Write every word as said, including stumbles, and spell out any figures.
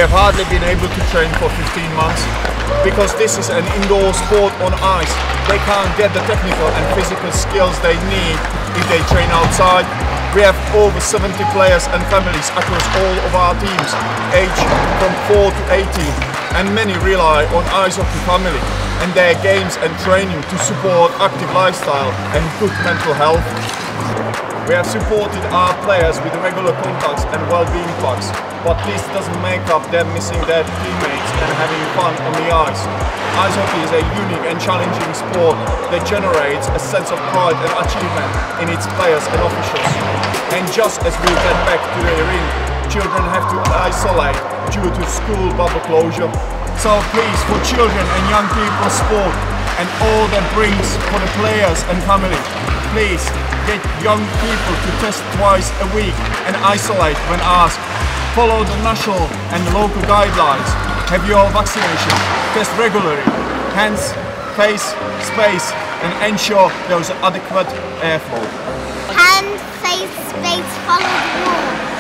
have hardly been able to train for fifteen months. Because this is an indoor sport on ice, they can't get the technical and physical skills they need if they train outside. We have over seventy players and families across all of our teams, aged from four to eighteen, and many rely on Ice Hockey Family and their games and training to support active lifestyle and good mental health. We have supported our players with regular contacts and well-being packs, but this doesn't make up them missing their teammates and having fun on the ice. Ice hockey is a unique and challenging sport that generates a sense of pride and achievement in its players and officials. And just as we get back to the ring, children have to isolate due to school bubble closure. So please, for children and young people's sport and all that brings for the players and family, please get young people to test twice a week and isolate when asked. Follow the national and local guidelines. Have your vaccination. Test regularly. Hands, face, space, and ensure there is adequate airflow. Hands, face, space, follow the rule.